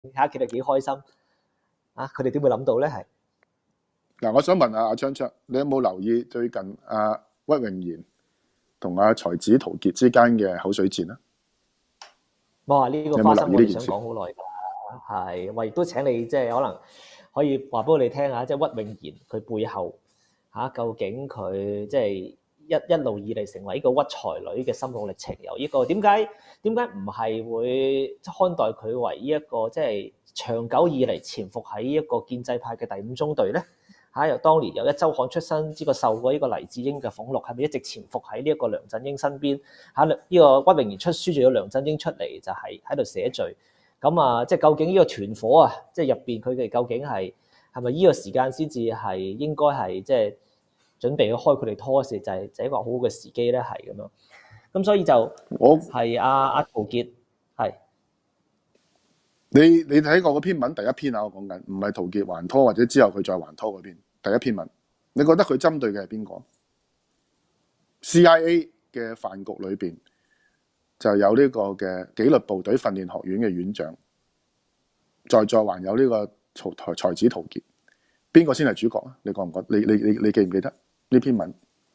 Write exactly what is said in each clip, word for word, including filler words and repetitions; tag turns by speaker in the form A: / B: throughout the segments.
A: 睇下佢哋幾開心啊！佢哋點會諗到咧？係
B: 嗱，我想問下阿昌昌，你有冇留意最近阿屈穎妍同阿才子陶傑之間嘅口水戰啊？
A: 我話呢個
B: 有冇
A: 花生我哋
B: 留意呢件事？
A: 想講好耐㗎，係我亦都請你即係可能可以話俾我哋聽下，即係屈穎妍佢背後嚇究竟佢即係一一路以嚟成為呢個屈才女嘅心路歷程，由呢個點解點解唔係會看待佢為呢一個即係長久以嚟潛伏喺一個建制派嘅第五中隊咧？嚇由當年由一周刊出身，呢個受過呢個黎智英嘅俸祿，係咪一直潛伏喺呢一個梁振英身邊？嚇呢個屈穎妍出書，仲有梁振英出嚟就係喺度寫序。咁啊，即係究竟呢個團伙啊，即係入邊佢哋究竟係係咪呢個時間先至係應該係即係準備去開佢哋拖時，就係就係一個好好嘅時機咧，係咁樣。咁所以就
B: 我
A: 係阿阿陶傑係
B: 你你睇過嗰篇文第一篇啊，我講緊唔係陶傑還拖或者之後佢再還拖嗰篇第一篇文，你覺得佢針對嘅係邊個 ？C I A 嘅飯局裏邊就有呢個嘅紀律部隊訓練學院嘅院長，在座還有呢個才才子陶傑，邊個先係主角啊？你覺唔覺？你你你你記唔記得呢篇文？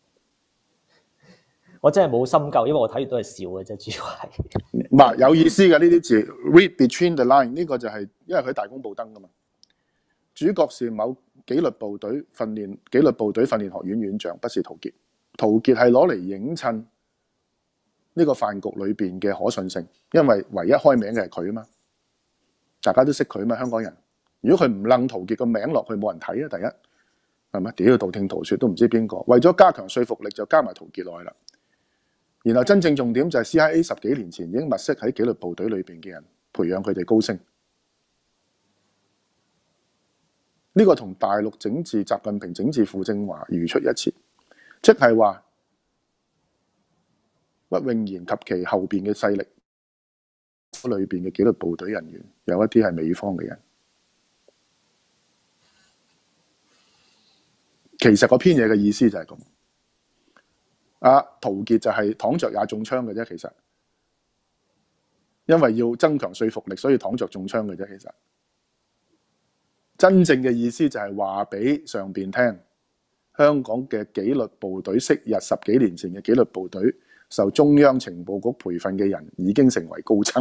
A: 我真係冇深究，因為我睇完都係笑嘅啫，主要係
B: 唔係有意思嘅呢啲字 ，read between the line 呢個就係、是、因為佢大公報登噶嘛。主角是某紀律部隊訓練紀律部隊訓練學院院長，不是陶傑。陶傑係攞嚟影襯呢個飯局裏邊嘅可信性，因為唯一開名嘅係佢啊嘛，大家都識佢啊嘛，香港人。如果佢唔擸陶傑個名落去，冇人睇啊！第一係咪？屌道聽途說都唔知邊個，為咗加強說服力就加埋陶傑落去啦。然後真正重點就係 C I A 十幾年前已經物色喺紀律部隊裏邊嘅人，培養佢哋高升。呢、這個同大陸整治習近平整治傅政華如出一轍，即係話屈穎妍及其後邊嘅勢力裏邊嘅紀律部隊人員，有一啲係美方嘅人。其實嗰篇嘢嘅意思就係咁。阿、啊、陶傑就係躺着也中槍嘅啫，其實，因為要增強說服力，所以躺着中槍嘅啫。其實，真正嘅意思就係話俾上邊聽，香港嘅紀律部隊昔日十幾年前嘅紀律部隊受中央情報局培訓嘅人已經成為高層。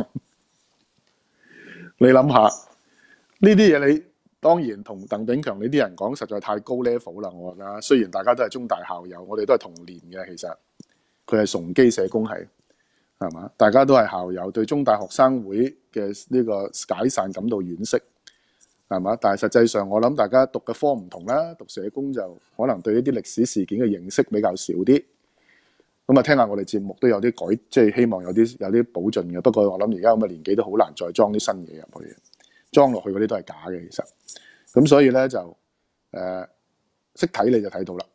B: 你諗下呢啲嘢，你當然同鄧炳強呢啲人講實在太高 level 啦，我覺得。雖然大家都係中大校友，我哋都係同年嘅，其實佢係崇基社工系，係嘛？大家都係校友，對中大學生會嘅呢個解散感到惋惜，係嘛？但係實際上我諗大家讀嘅科唔同啦，讀社工就可能對一啲歷史事件嘅認識比較少啲。咁啊，聽下我哋節目都有啲改，即係希望有啲有啲補進嘅。不過我諗而家咁嘅年紀都好難再裝啲新嘢入去，裝落去嗰啲都係假嘅，其實。咁所以咧就誒識睇你就睇到啦。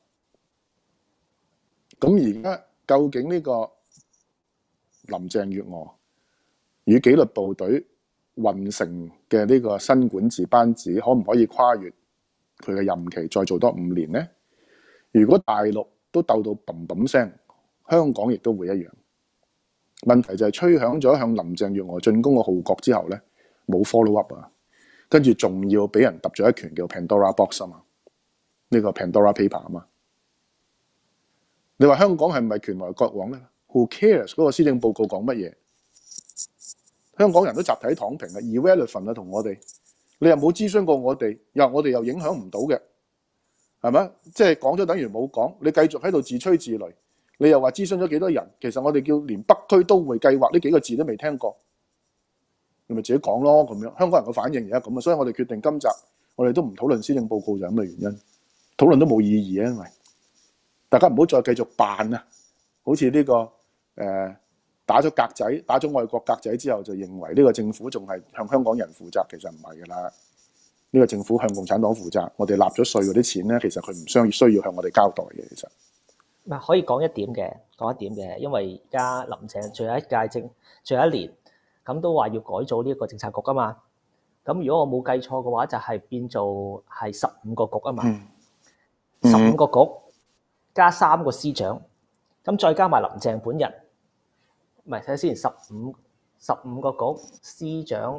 B: 咁而家究竟呢個林鄭月娥與紀律部隊混成嘅呢個新管治班子，可唔可以跨越佢嘅任期，再做多五年呢？如果大陸都鬥到砰砰聲，香港亦都會一樣。問題就係吹響咗向林鄭月娥進攻嘅號角之後咧，冇 follow up 啊！跟住仲要俾人揼咗一拳叫 Pandora Box 啊嘛，呢個 Pandora Paper 啊嘛。你話香港係唔係權來國往咧 ？Who cares 嗰個施政報告講乜嘢？香港人都集體躺平啊 ，irrelevant 啊同我哋。你又冇諮詢過我哋，又我哋又影響唔到嘅，係咪？即係講咗等於冇講，你繼續喺度自吹自擂。你又話諮詢咗幾多人？其實我哋叫連北區都會計劃呢幾個字都未聽過。你咪自己講咯，咁樣香港人嘅反應而家咁啊，所以我哋決定今集我哋都唔討論施政報告就係咁嘅原因，討論都冇意義啊，因為大家唔好再繼續扮啊，好似呢、這個誒、呃、打咗格仔，打咗外國格仔之後就認為呢個政府仲係向香港人負責，其實唔係噶啦，呢、這個政府向共產黨負責，我哋納咗稅嗰啲錢咧，其實佢唔需需要向我哋交代嘅，其實。
A: 嗱，可以講一點嘅，講一點嘅，因為而家林鄭最後一屆政，最後一年。咁都話要改組呢一個政策局啊嘛，咁如果我冇計錯嘅話，就係、是、變做係十五個局啊嘛，十五、嗯、個局加三個司長，咁再加埋林鄭本人，唔係睇下先，十五十五個局司長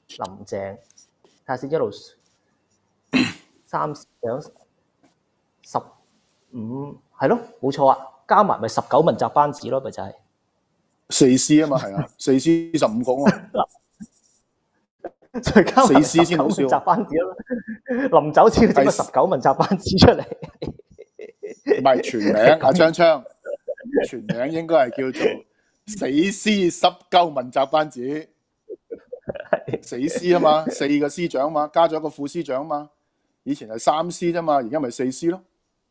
A: 林鄭，睇下先一路三司長十五係咯，冇錯啊，加埋咪十九問責班子咯，咪就係、
B: 四司啊嘛，係啊，四司十五個啊嘛，
A: 再加埋
B: 四司先好笑
A: 十九問責班子咯，臨走前整個十九問責班子出嚟，
B: 唔係全名阿昌昌，全名應該係叫做死司十九問責班子，死司啊嘛，四個司長嘛，加咗一個副司長嘛，以前係三司啫嘛，而家咪四司咯。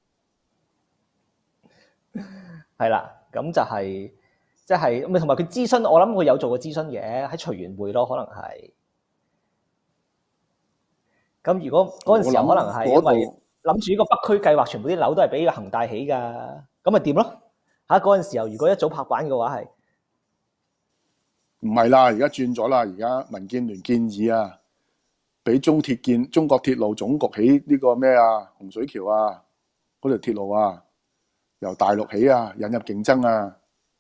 A: 係啦，咁就係即係咪同埋佢諮詢，我諗佢有做過諮詢嘅，喺隨緣會咯，可能係。咁如果嗰陣時候可能係因為諗住呢個北區計劃，全部啲樓都係俾個恒大起㗎，咁咪掂咯嚇？嗰陣時候如果一早拍板嘅話係
B: 唔係啦？而家轉咗啦，而家民建聯建議啊，俾中鐵建中國鐵路總局起呢個咩啊洪水橋啊嗰條鐵路啊，由大陸起啊，引入競爭啊。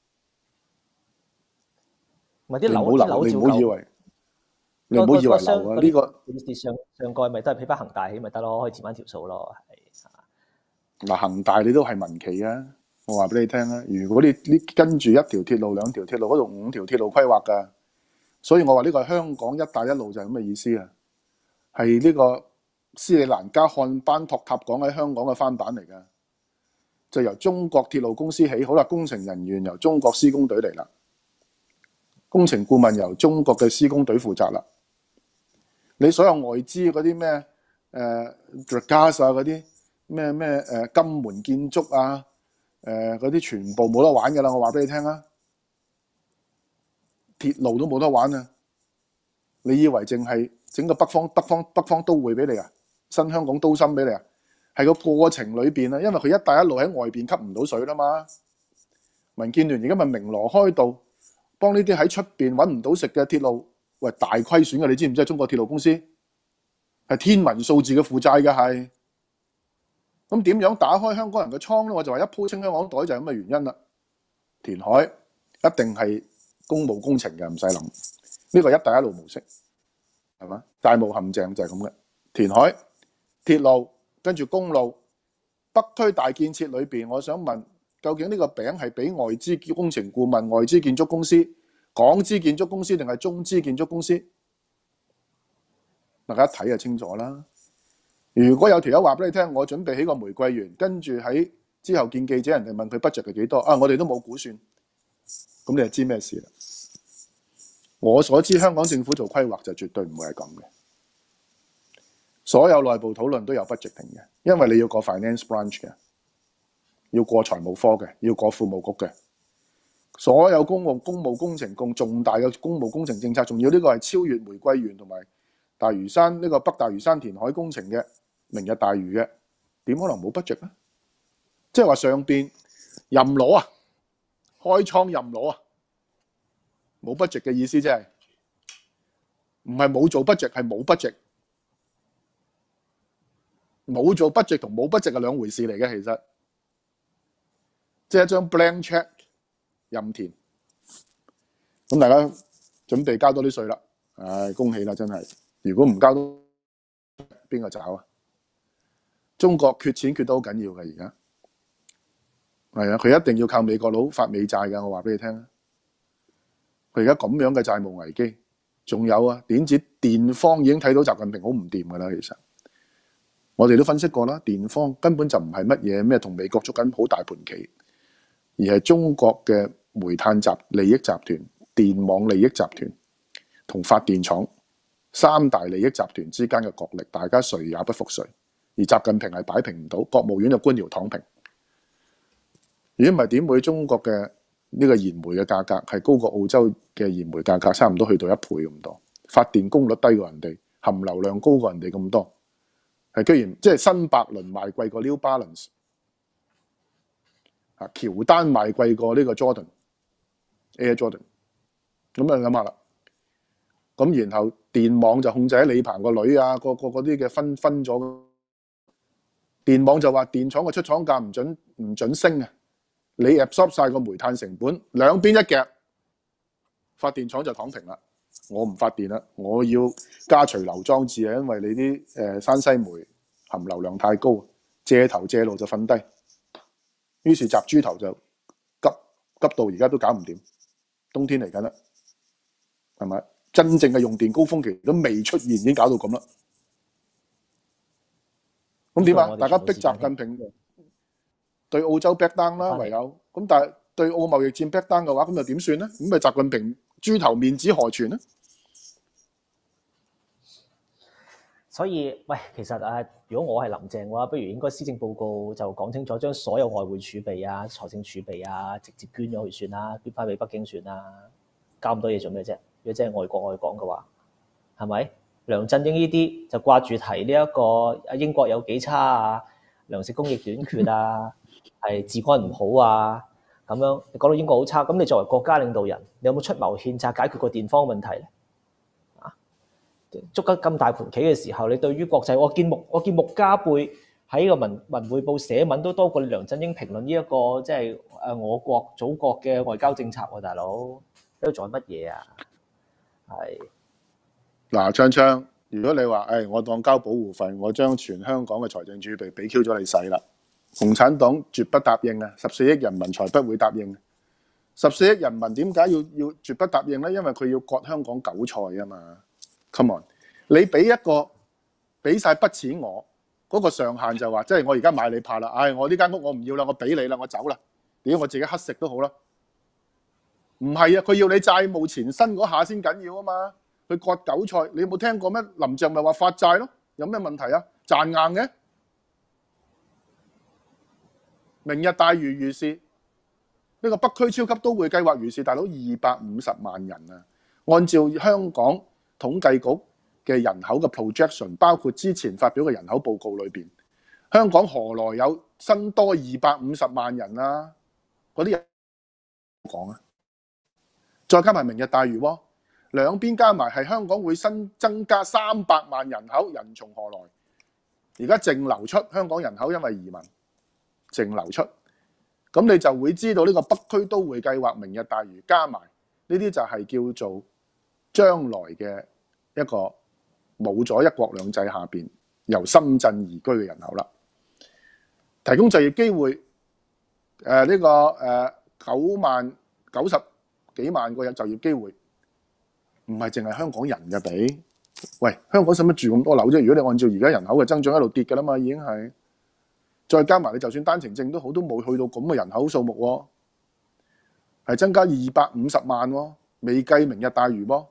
A: 咪啲樓
B: 你唔好留，你唔好以為。你唔好以為流啊！呢個
A: 上上蓋咪都係俾翻恒大起咪得咯，可以填翻條數咯。係
B: 嗱，恒大你都係民企啊！我話俾你聽啊，如果你你跟住一條鐵路、兩條鐵路嗰度五條鐵路規劃㗎，所以我話呢個係香港一帶一路就係咁嘅意思啊！係呢個斯里蘭加漢班托塔港喺香港嘅翻版嚟㗎，就由中國鐵路公司起好啦，工程人員由中國施工隊嚟啦，工程顧問由中國嘅施工隊負責啦。你所有外資嗰啲咩誒 Dragas 啊嗰啲咩咩誒金門建築啊誒嗰啲全部冇得玩㗎啦！我話俾你聽啊，鐵路都冇得玩啊！你以為淨係整個北方北方北方都會俾你啊？新香港都心俾你啊？係個過程裏邊啊，因為佢一帶一路喺外邊吸唔到水啦嘛。民建聯而家咪鳴鑼開道，幫呢啲喺出邊揾唔到食嘅鐵路。喂，大虧損嘅，你知唔知啊？中國鐵路公司係天文數字嘅負債嘅，係咁點樣打開香港人嘅倉咧？我就話一鋪清香港袋就係咁嘅原因啦。填海一定係公務工程嘅，唔使諗，呢個一帶一路模式係嘛？債務陷阱就係咁嘅，填海、鐵路跟住公路，北區大建設裏邊，我想問究竟呢個餅係俾外資工程顧問、外資建築公司、港資建築公司定係中資建築公司？大家一睇就清楚啦。如果有條友話俾你聽，我準備起個玫瑰園，跟住喺之後見記者，人哋問佢 budget 係幾多啊？我哋都冇估算，咁你就知咩事啦。我所知香港政府做規劃就絕對唔會係咁嘅，所有內部討論都有 budgeting 嘅，因為你要過 finance branch 嘅，要過財務科嘅，要過庫務局嘅。所有公務公務工程共重大嘅公務工程政策，仲要呢個係超越玫瑰園同埋大嶼山呢個北大嶼山填海工程嘅明日大嶼嘅，點可能冇 budget 咧？即係話上邊任攞啊，開倉任攞啊，冇 budget 嘅意思即係唔係冇做 budget，係冇 budget，冇做 budget 同冇 budget 係兩回事嚟嘅，其實即係一張 blank check。任填，咁大家準備交多啲稅啦！唉，恭喜啦，真係！如果唔交多，邊個找啊？中國缺錢缺得好緊要嘅，而家係啊，佢一定要靠美國佬發美債㗎。我話俾你聽啊，佢而家咁樣嘅債務危機，仲有啊，點知電方已經睇到習近平好唔掂㗎啦。其實我哋都分析過啦，電方根本就唔係乜嘢咩同美國捉緊好大盤棋，而係中國嘅煤炭集利益集團、電網利益集團同發電廠三大利益集團之間嘅角力，大家誰也不服誰。而習近平係擺平唔到，國務院嘅官僚躺平。如果唔係點會中國嘅呢個燃煤嘅價格係高過澳洲嘅燃煤價格，差唔多去到一倍咁多，發電功率低過人哋，含硫量高過人哋咁多，係居然即係新百倫賣貴過 New Balance。啊，喬丹賣貴過呢個 Jordan Air Jordan， 咁你諗下啦。咁然後電網就控制喺李鵬個女啊，個個嗰啲嘅分分咗。電網就話電廠嘅出廠價唔準唔準升啊，你 absorb 晒個煤炭成本，兩邊一夾，發電廠就躺平啦。 我唔發電啦，我要加除硫裝置啊，因為你啲誒、呃、山西煤含硫量太高，借頭借路就瞓低。於是集豬頭就急急到而家都搞唔掂，冬天嚟緊啦，係咪？真正嘅用電高峰期都未出現，已經搞到咁啦。咁點啊？大家逼習近平對澳洲 back down 啦，唯有咁，但係對澳貿易戰 back down 嘅話，咁又點算咧？咁咪習近平豬頭面子何存咧？
A: 所以，喂，其實誒，如果我係林鄭嘅話，不如應該施政報告就講清楚，將所有外匯儲備啊、財政儲備啊，直接捐咗去算啦，捐翻俾北京算啦。搞咁多嘢做咩啫？如果真係愛國愛港嘅話，係咪？梁振英呢啲就掛住提呢一個英國有幾差啊，糧食供應短缺啊，係治安唔好啊，咁樣你講到英國好差，咁你作為國家領導人，你有冇出謀獻策解決個電荒問題咧？捉得咁大盤棋嘅時候，你對於國際，我見穆我見穆家貝喺個文文匯報寫文都多過你梁振英評論呢一個即係誒我國祖國嘅外交政策喎，大佬喺度做緊乜嘢啊？係
B: 嗱，昌昌，如果你話誒、哎、我當交保護費，我將全香港嘅財政儲備俾 Q 咗你使啦，共產黨絕不答應啊！十四億人民才不會答應。十四億人民點解要要絕不答應咧？因為佢要割香港韭菜啊嘛。Come on，你俾一個俾晒筆錢我，嗰、那個上限就話，即係我而家買你怕啦，唉、哎，我呢間屋我唔要啦，我俾你啦，我走啦，屌我自己乞食都好啦。唔係啊，佢要你債務纏身嗰下先緊要啊嘛，佢割韭菜，你有冇聽過咩？林鄭咪話發債咯，有咩問題啊？賺硬嘅。明日大嶼如是，呢、這個北區超級都會計劃如是，大佬二百五十萬人啊，按照香港統計局嘅人口嘅 projection， 包括之前發表嘅人口報告裏邊，香港何來有新多二百五十萬人啊？嗰啲人講啊，再加埋明日大嶼喎，兩邊加埋係香港會新增加三百萬人口，人從何來？而家淨流出香港人口，因為移民淨流出，咁你就會知道呢個北區都會計劃、明日大嶼加埋呢啲就係叫做將來嘅一個冇咗一國兩制下邊由深圳移居嘅人口啦，提供就業機會，誒、呃、呢、這個誒九萬九十幾萬個有就業機會，唔係淨係香港人嘅俾。喂，香港使乜住咁多樓啫？如果你按照而家人口嘅增長一路跌㗎啦嘛，已經係再加埋你就算單程證都好，都冇去到咁嘅人口數目喎，係增加二百五十萬喎，未計明日大嶼噃。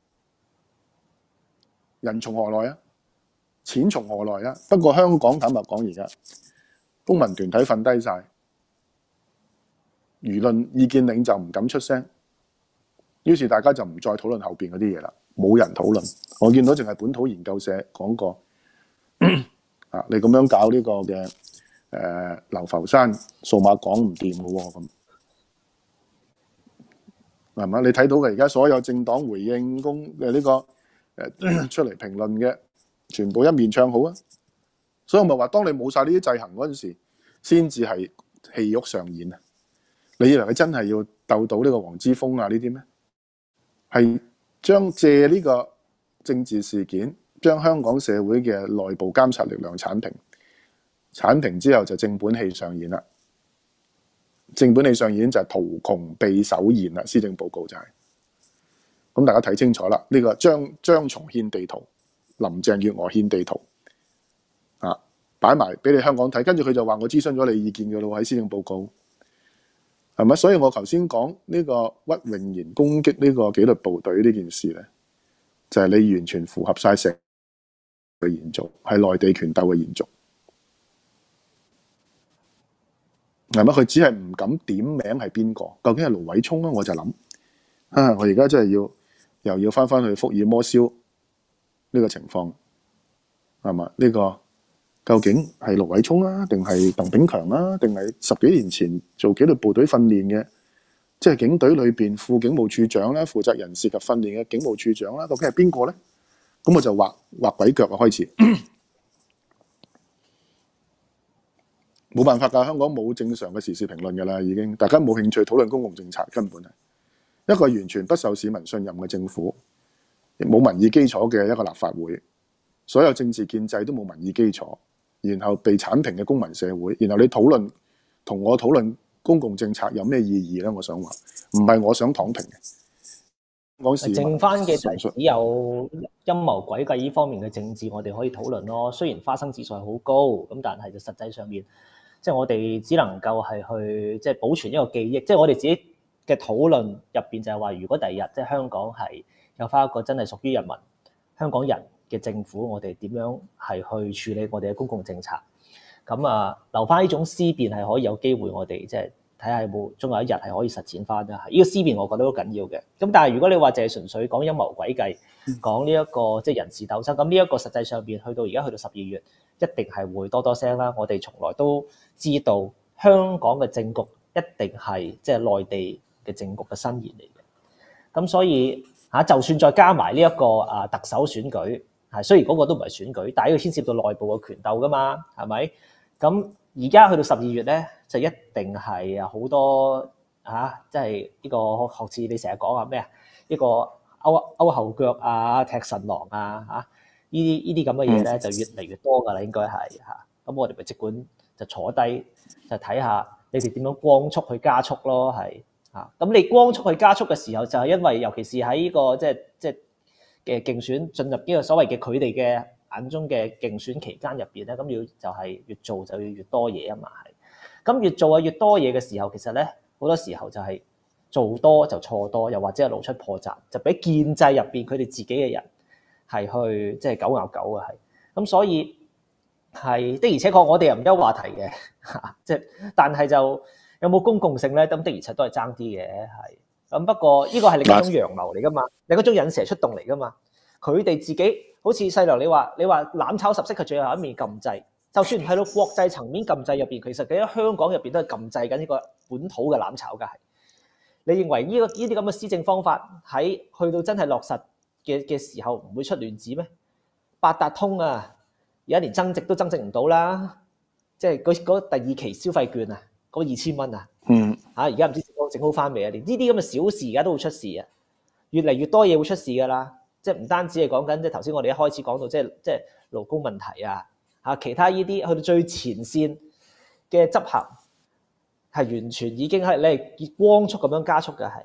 B: 人從何來啊？錢從何來啊？不過香港坦白講，而家公民團體瞓低晒，輿論意見領袖唔敢出聲，於是大家就唔再討論後邊嗰啲嘢啦，冇人討論。我見到淨係本土研究社講過，啊，你咁樣搞呢個嘅誒流浮山數碼港唔掂嘅喎，咁係嘛？你睇到嘅而家所有政黨回應公嘅呢個。誒出嚟評論嘅，全部一面唱好啊！所以我咪話，當你冇晒呢啲制衡嗰陣時，先至係戲肉上演啊！你以為佢真係要鬥到呢個黃之鋒啊呢啲咩？係將借呢個政治事件，將香港社會嘅內部監察力量剷平，剷平之後就正本戲上演啦。正本戲上演就係圖窮匕首現啦，施政報告就係、是。咁大家睇清楚啦，呢、這個張張松獻地圖，林鄭月娥獻地圖，啊，擺埋俾你香港睇，跟住佢就話我諮詢咗你意見嘅咯，喺施政報告，係咪？所以我頭先講呢個屈穎妍攻擊呢個紀律部隊呢件事咧，就係、是、你完全符合晒成嘅延續，係內地權鬥嘅延續，係咪？佢只係唔敢點名係邊個，究竟係盧偉聰啊？我就諗啊，我而家真係要。又要翻翻去福爾摩斯呢個情況，係嘛？呢、這個究竟係盧偉聰啊，定係鄧炳強啊，定係十幾年前做紀律部隊訓練嘅，即係警隊裏邊副警務處長啦，負責人事及訓練嘅警務處長啦，究竟係邊個咧？咁我就畫畫鬼腳啊！開始冇辦法㗎，香港冇正常嘅時事評論㗎啦，已經大家冇興趣討論公共政策，根本係。一個完全不受市民信任嘅政府， 冇民意基礎嘅一個立法會，所有政治建制都冇民意基礎，然後被剷平嘅公民社會，然後你討論同我討論公共政策有咩意義咧？我想話唔係我想躺平嘅。講市民
A: 剩翻嘅就只有陰謀詭計呢方面嘅政治，我哋可以討論咯。雖然花生指數係好高，咁但係就實際上面，即係我哋只能夠係去即係保存一個記憶。即係我哋自己嘅討論入邊就係話，如果第二日即係香港係有翻一個真係屬於人民香港人嘅政府，我哋點樣係去處理我哋嘅公共政策？咁啊，留翻呢種思辨係可以有機會，我哋即係睇下有冇終有一日係可以實踐翻啦。呢個思辨我覺得都緊要嘅。咁但係如果你話淨係純粹講陰謀詭計，講呢一個即係人事鬥爭，咁呢一個實際上邊去到而家去到十二月，一定係會多多聲啦。我哋從來都知道香港嘅政局一定係即係內地嘅政局嘅伸延嚟嘅。咁所以嚇，就算再加埋呢一個啊特首選舉，係雖然嗰個都唔係選舉，但係呢個牽涉到內部嘅權鬥噶嘛，係咪？咁而家去到十二月咧，就一定係啊好多嚇，即係呢個學似你成日講啊咩啊，呢個勾勾後腳啊、踢神狼啊嚇，呢啲呢啲咁嘅嘢咧就越嚟越多㗎啦，應該係嚇。咁我哋咪即管就坐低就睇下你哋點樣光速去加速咯，係嚇。咁你光速去加速嘅時候，就係因為尤其是喺呢個即係即係嘅競選進入呢個所謂嘅佢哋嘅眼中嘅競選期間入邊咧，咁要就係越做就要越多嘢啊嘛，係。咁越做啊越多嘢嘅時候，其實咧好多時候就係做多就錯多，又或者係露出破綻，就俾建制入邊佢哋自己嘅人係去即係狗咬狗啊，係。咁所以係的而且確我哋又唔憂話題嘅嚇，即係但係就有冇公共性咧？咁的而且確都係爭啲嘅，係。咁不過呢個係另一種陽謀嚟噶嘛，另一種引蛇出洞嚟噶嘛。佢哋自己好似細良，你話你話攬炒十色嘅最後一面禁制，就算喺到國際層面禁制入邊，其實喺香港入邊都係禁制緊呢個本土嘅攬炒㗎。係你認為呢個呢啲咁嘅施政方法喺去到真係落實嘅嘅時候唔會出亂子咩？八達通啊，而家連增值都增值唔到啦，即係嗰嗰第二期消費券啊，嗰二千蚊啊，嗯嚇，而家唔知整好翻未啊？連呢啲咁嘅小事而家都會出事啊，越嚟越多嘢會出事㗎啦。即係唔單止係講緊，即係頭先我哋一開始講到，即係即係勞工問題啊，嚇其他呢啲去到最前線嘅執行係完全已經係你係光速咁樣加速嘅係。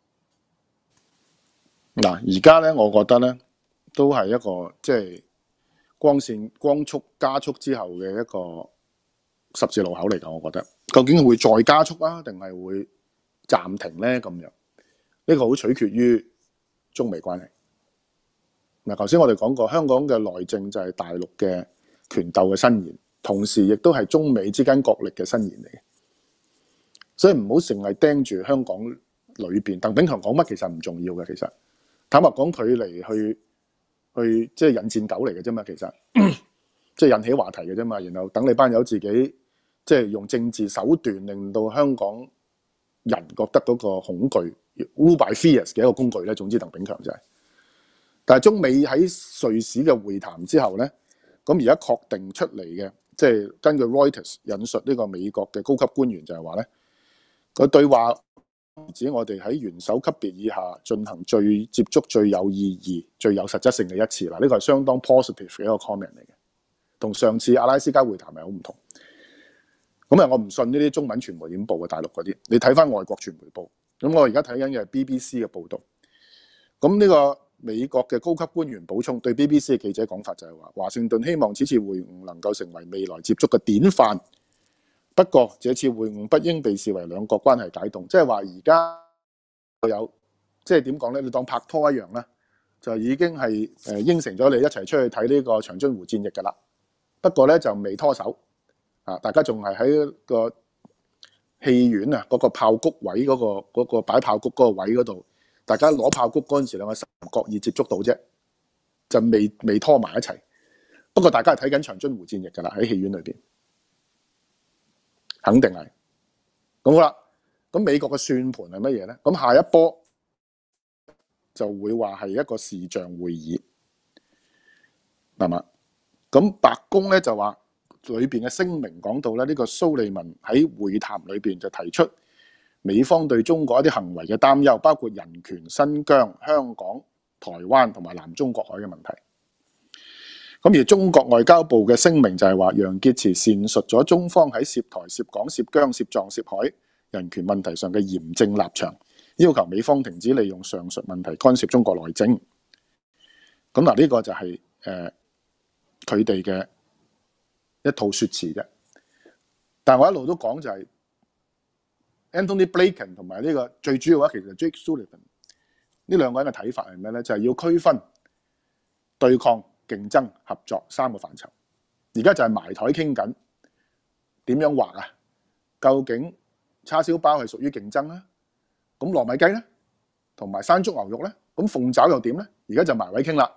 B: 嗱，而家咧，我覺得咧都係一個即係光線光速加速之後嘅一個十字路口嚟㗎。我覺得究竟會再加速啊，定係會暫停咧？咁樣呢個好取決於中美關係。嗱，頭先我哋講過，香港嘅內政就係大陸嘅權鬥嘅伸延，同時亦都係中美之間角力嘅伸延嚟嘅。所以唔好成日盯住香港裏邊，鄧炳強講乜其實唔重要嘅。其實坦白講，佢嚟去去即係引戰狗嚟嘅啫嘛。其實即係引起話題嘅啫嘛。然後等你班友自己即係用政治手段令到香港人覺得嗰個恐懼 rule by fears 嘅一個工具咧。總之，鄧炳強就係、是。但係中美喺瑞士嘅會談之後咧，咁而家確定出嚟嘅，即係根據 Reuters 引述呢個美國嘅高級官員就係話咧，個對話指我哋喺元首級別以下進行最接觸、最有意義、最有實質性嘅一次啦。呢個係相當 positive 嘅一個 comment 嚟嘅，同上次阿拉斯加會談係好唔同。咁啊，我唔信呢啲中文傳媒點報嘅大陸嗰啲，你睇翻外國傳媒報。咁我而家睇緊嘅係 B B C 嘅報導。咁呢個美國嘅高級官員補充，對 B B C 嘅記者講法就係話，華盛頓希望此次會晤能夠成為未來接觸嘅典範。不過，這次會晤不應被視為兩國關係解凍，即係話而家有即係點講咧？你當拍拖一樣啦，就已經係誒應承咗你一齊出去睇呢個長津湖戰役㗎啦。不過咧就未拖手啊，大家仲係喺個戲院啊嗰個炮谷位嗰個嗰個擺炮谷嗰個位嗰度。大家攞炮谷嗰陣時，兩個手唔覺意接觸到啫，就未未拖埋一齊。不過大家係睇緊長津湖戰役㗎啦，喺戲院裏邊，肯定係。咁好啦，咁美國嘅算盤係乜嘢咧？咁下一波就會話係一個視像會議，係嘛？咁白宮咧就話裏邊嘅聲明講到咧，呢個蘇利文喺會談裏邊就提出。美方對中國一啲行為嘅擔憂，包括人權、新疆、香港台灣同埋南中國海嘅問題。咁而中國外交部嘅聲明就係話，楊潔篪闡述咗中方喺涉台、涉港、涉疆、涉藏、涉海人權問題上嘅嚴正立場，要求美方停止利用上述問題干涉中國內政。咁嗱，呢個就係誒佢哋嘅一套説辭啫。但係我一路都講就係 Anthony Blinken 同埋呢個最主要嘅話，其實 Jake Sullivan 呢兩個人嘅睇法係咩咧？就係、是、要區分對抗、競爭、合作三個範疇。而家就係埋台傾緊點樣劃啊？究竟叉燒包係屬於競爭咧？咁糯米雞咧，同埋山竹牛肉咧，咁鳳爪又點咧？而家就埋位傾啦。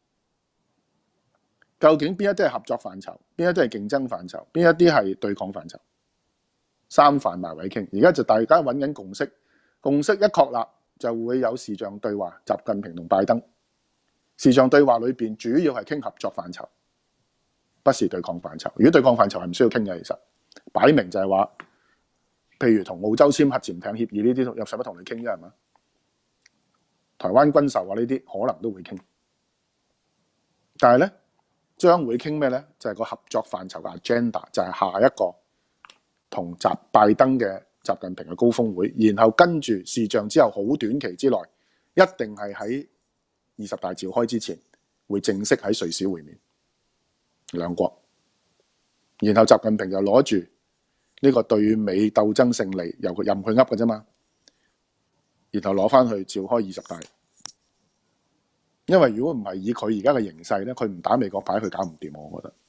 B: 究竟邊一啲係合作範疇，邊一啲係競爭範疇，邊一啲係對抗範疇？三範埋位傾。而家就大家揾緊共識，共識一確立就會有視像對話，習近平同拜登。視像對話裏邊主要係傾合作範疇，不是對抗範疇。如果對抗範疇係唔需要傾嘅，其實擺明就係話，譬如同澳洲簽核潛艇協議呢啲，有使乜同你傾啫？係嘛？台灣軍售啊呢啲可能都會傾，但係咧將會傾咩咧？就係、是、個合作範疇嘅 agenda，就係下一個同習拜登嘅習近平嘅高峰會，然後跟住視像之後好短期之內，一定係喺二十大召開之前會正式喺瑞士會面兩國，然後習近平就攞住呢個對美鬥爭勝利，由佢任佢噏嘅啫嘛，然後攞翻去召開二十大。因為如果唔係以佢而家嘅形勢咧，佢唔打美國牌，佢搞唔掂。我覺得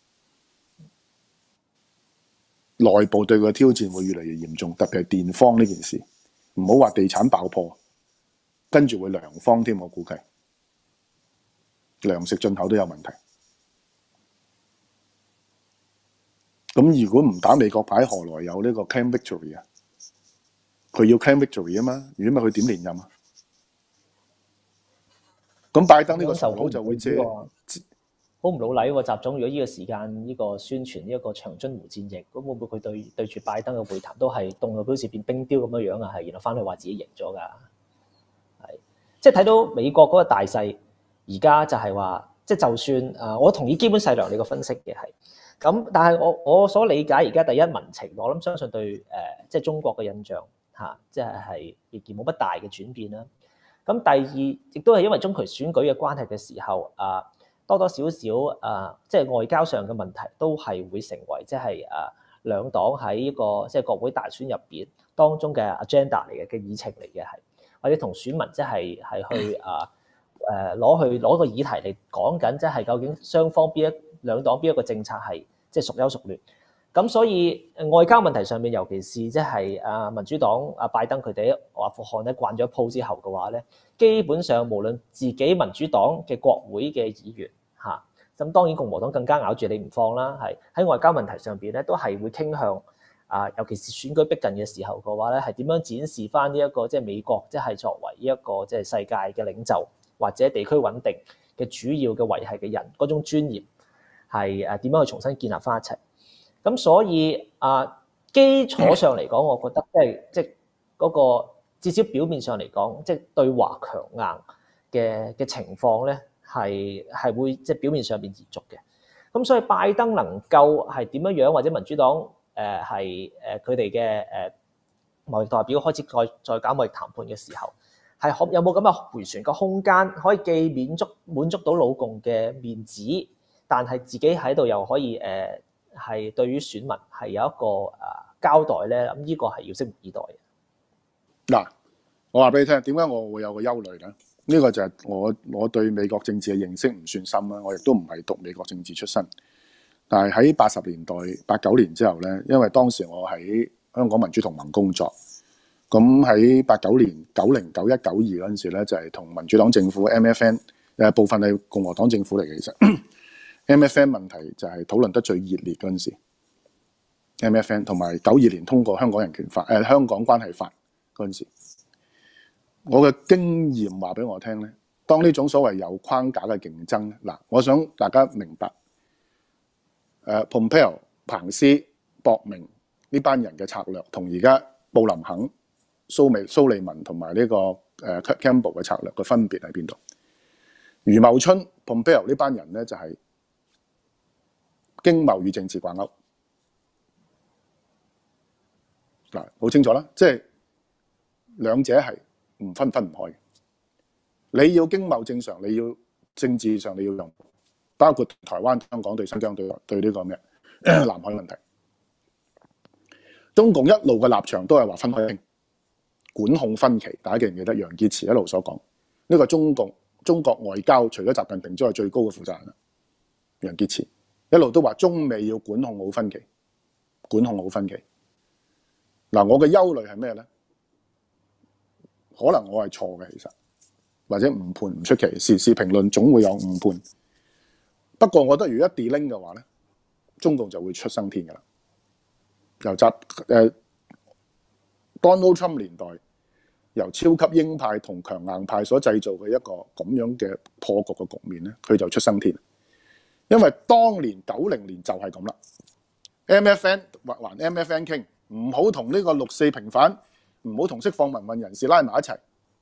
B: 內部對佢嘅挑戰會越嚟越嚴重，特別係電荒呢件事，唔好話地產爆破，跟住會糧荒添。我估計糧食進口都有問題。咁如果唔打美國牌，何來有呢個 claim victory 啊？佢要 claim victory 啊嘛，如果唔係佢點連任啊？咁拜登呢個頭腦就會借
A: 好唔老禮喎，習總。如果呢個時間呢個宣傳呢一個長津湖戰役，咁會唔會佢對對住拜登嘅會談都係動作表示變冰雕咁樣樣啊？係，然後翻去話自己贏咗㗎。係，即係睇到美國嗰個大勢，而家就係話，即係就算啊，我同意基本細量你個分析嘅係咁，但係我我所理解而家第一民情，我諗相信對誒、呃、即係中國嘅印象嚇、啊，即係係亦然冇乜大嘅轉變啦。咁第二，亦都係因為中期選舉嘅關係嘅時候，啊多多少少啊，即係外交上嘅問題，都係會成為即係啊兩黨喺呢個即係國會大選入邊當中嘅 agenda 嚟嘅嘅議程嚟嘅，係或者同選民即係係去啊誒攞去攞個議題嚟講緊，即係究竟雙方邊一兩黨邊一個政策係即係孰優孰劣。咁所以外交問題上面，尤其是即係啊民主黨啊拜登佢哋喺阿富汗咧慣咗鋪之後嘅話咧，基本上無論自己民主黨嘅國會嘅議員嚇，咁當然共和黨更加咬住你唔放啦，係喺外交問題上邊咧都係會傾向啊，尤其是選舉逼近嘅時候嘅話咧，係點樣展示翻呢一個即係美國即係作為呢一個即係世界嘅領袖或者地區穩定嘅主要嘅維繫嘅人嗰種尊嚴係誒點樣去重新建立翻一齊。咁所以啊，基礎上嚟講，我覺得即係即係嗰個至少表面上嚟講，即係對華強硬嘅嘅情況咧，係係會即係表面上邊延續嘅。咁所以拜登能夠係點樣樣，或者民主黨誒係誒佢哋嘅誒貿易代表開始再再搞貿易談判嘅時候，係可有冇咁嘅迴旋嘅空間，可以既滿足滿足到老共嘅面子，但係自己喺度又可以誒。呃係對於選民係有一個誒交代咧，咁呢個係要拭目以待嘅。
B: 嗱，我話俾你聽，點解我會有個憂慮咧？呢個就係我我對美國政治嘅認識唔算深啦，我亦都唔係讀美國政治出身。但係喺八十年代八九年之後咧，因為當時我喺香港民主同盟工作，咁喺八九年九零九一九二嗰陣時咧，就係同民主黨政府 M F N 誒部分係共和黨政府嚟嘅，其實。M F N 問題就係討論得最熱烈嗰陣時 ，M F N 同埋九二年通過香港人權法誒、呃、香港關係法嗰陣時，我嘅經驗話俾我聽咧，當呢種所謂有框架嘅競爭，嗱，我想大家明白，誒、呃、Pompeo 彭斯、博明呢班人嘅策略，同而家布林肯、蘇美蘇利文同埋呢個誒 Campbell 嘅策略嘅分別喺邊度？ 余茂春 Pompeo 呢班人咧就係、是、經貿與政治掛鈎。嗱，好清楚啦，即係兩者係唔分分唔開嘅。你要經貿正常，你要政治上你要用，包括台灣、香港對新疆對對呢個咩南海問題。中共一路嘅立場都係話分開傾，管控分歧。大家記唔記得楊潔篪一路所講？呢、這個中共中國外交除咗習近平之外最高嘅負責人啦，楊潔篪一路都話中美要管控好分歧，管控好分歧。嗱，我嘅憂慮係咩咧？可能我係錯嘅，其實或者誤判唔出奇。時事評論總會有誤判。不過我覺得如果一 delink 嘅話咧，中共就會出生天㗎啦。由習誒 Donald Trump 年代，由超級鷹派同強硬派所製造嘅一個咁樣嘅破局嘅局面咧，佢就出生天。因為當年九零年就係咁啦 ，M F N 或還 M F N 傾。唔好同呢個六四平反，唔好同釋放民運人士拉埋一齊。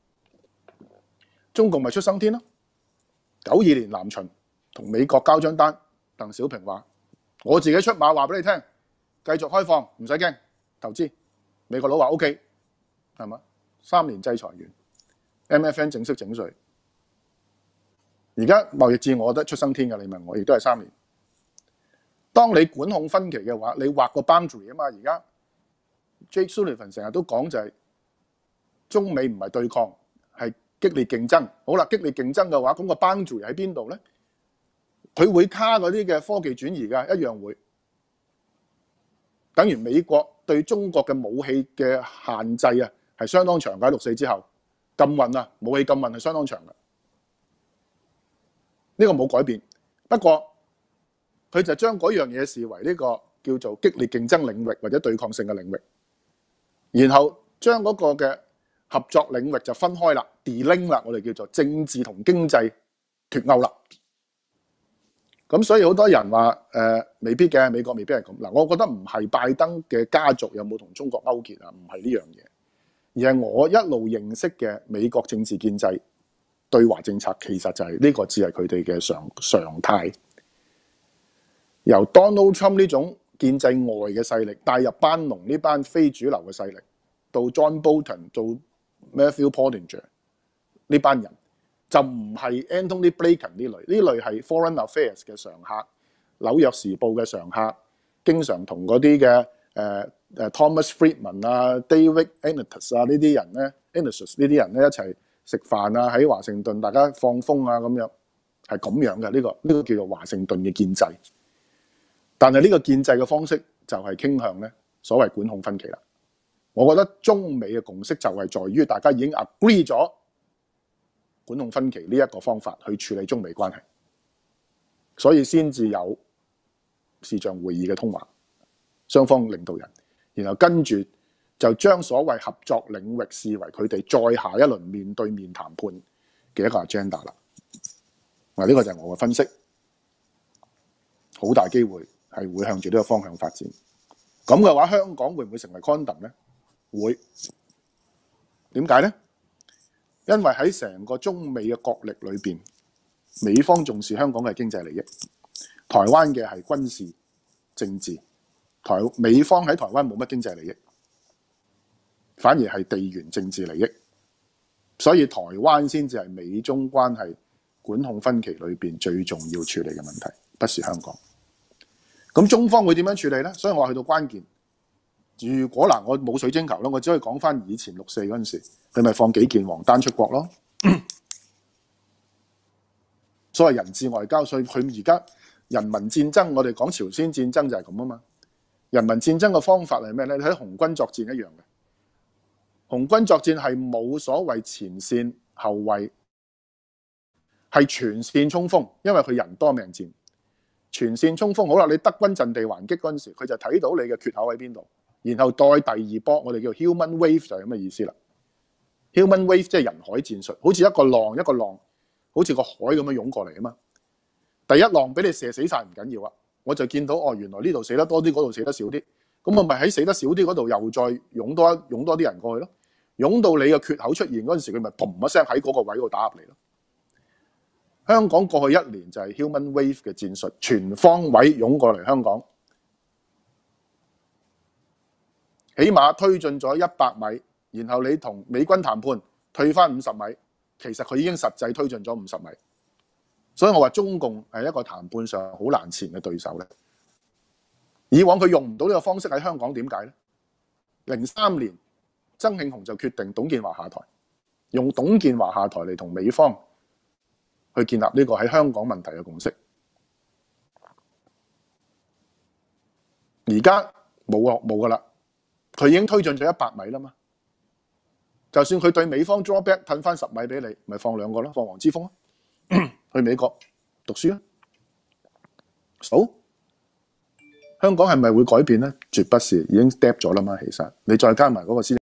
B: 中共咪出生天咯。九二年南巡同美國交張單，鄧小平話：我自己出馬話俾你聽，繼續開放，唔使驚投資。美國佬話 O K， 係嘛？三年制裁完 ，M F N 正式整稅。而家貿易戰，我覺得出生天㗎。你問我，亦都係三年。當你管控分歧嘅話，你畫個 boundary 啊嘛。而家Jake Sullivan 成日都講就係中美唔係對抗，係激烈競爭。好啦，激烈競爭嘅話，咁個 boundary 喺邊度咧？佢會卡嗰啲嘅科技轉移㗎，一樣會。等於美國對中國嘅武器嘅限制啊，係相當長㗎。六四之後禁運啊，武器禁運係相當長㗎。呢個冇改變，不過佢就將嗰樣嘢視為呢個叫做激烈競爭領域或者對抗性嘅領域。然後將嗰個嘅合作領域就分開啦 ，delink 啦，我哋叫做政治同經濟脫鈎啦。咁所以好多人話誒、呃、未必嘅，美國未必係咁嗱。我覺得唔係拜登嘅家族有冇同中國勾結啊，唔係呢樣嘢，而係我一路認識嘅美國政治建制對華政策，其實就係、是、呢、這個只係佢哋嘅常常態。由 Donald Trump 呢種建制外嘅勢力帶入班農呢班非主流嘅勢力，到 John Bolton 到 Matthew Pottinger 呢班人，就唔係 Anthony Blinken 呢類，呢類係 Foreign Affairs 嘅常客，紐約時報嘅常客，經常同嗰啲嘅誒誒 Thomas Friedman 啊、David Enitus 啊呢啲人咧 Enitus 呢啲人咧一齊食飯啊，喺華盛頓大家放風啊咁樣，係咁樣嘅呢、呢個呢、呢個叫做華盛頓嘅建制。但係呢個建制嘅方式就係傾向咧所謂管控分歧啦。我覺得中美嘅共識就係在於大家已經 agree 咗管控分歧呢一個方法去處理中美關係，所以先至有視像會議嘅通話，雙方領導人，然後跟住就將所謂合作領域視為佢哋再下一輪面對面談判嘅一個 agenda 啦。嗱，呢個就係我嘅分析，好大機會係會向住呢個方向發展。咁嘅話，香港會唔會成為 condom 咧？會。點解咧？因為喺成個中美嘅角力裏邊，美方重視香港嘅經濟利益，台灣嘅係軍事政治。台美方喺台灣冇乜經濟利益，反而係地緣政治利益。所以台灣先至係美中關係管控分歧裏邊最重要處理嘅問題，不是香港。咁中方會點樣處理呢？所以我去到關鍵，如果嗱我冇水晶球咯，我只可以講翻以前六四嗰陣時，佢咪放幾件黃單出國咯。所謂人質外交，所以佢而家人民戰爭，我哋講朝鮮戰爭就係咁啊嘛。人民戰爭嘅方法係咩呢？你睇紅軍作戰一樣嘅，紅軍作戰係冇所謂前線後衛，係全線衝鋒，因為佢人多命戰。全線衝鋒好啦，你德軍陣地還擊嗰陣時，佢就睇到你嘅缺口喺邊度，然後再第二波，我哋叫 human wave 就係咁嘅意思啦。human wave 即係人海戰術，好似一個浪一個浪，好似個海咁樣湧過嚟啊嘛。第一浪俾你射死晒唔緊要啊，我就見到哦，原來呢度死得多啲，嗰度死得少啲，咁我咪喺死得少啲嗰度又再湧多湧多啲人過去咯，湧到你嘅缺口出現嗰陣時，佢咪砰一聲喺嗰個位度打入嚟咯。 香港過去一年就係 human wave 嘅戰術，全方位湧過嚟香港，起碼推進咗一百米，然後你同美軍談判退翻五十米，其實佢已經實際推進咗五十米。所以我話中共係一個談判上好難纏嘅對手咧。以往佢用唔到呢個方式喺香港，點解呢？零三年曾慶紅就決定董建華下台，用董建華下台嚟同美方去建立呢個喺香港問題嘅共識。而家冇喎冇噶啦，佢已經推進咗一百米啦嘛。就算佢對美方 drawback 褪翻十米俾你，咪放兩個咯，放黃之鋒咯。去美國讀書啦，好、so? 香港係咪會改變呢？絕不是，已經 step 咗啦嘛。其實你再加埋嗰個先。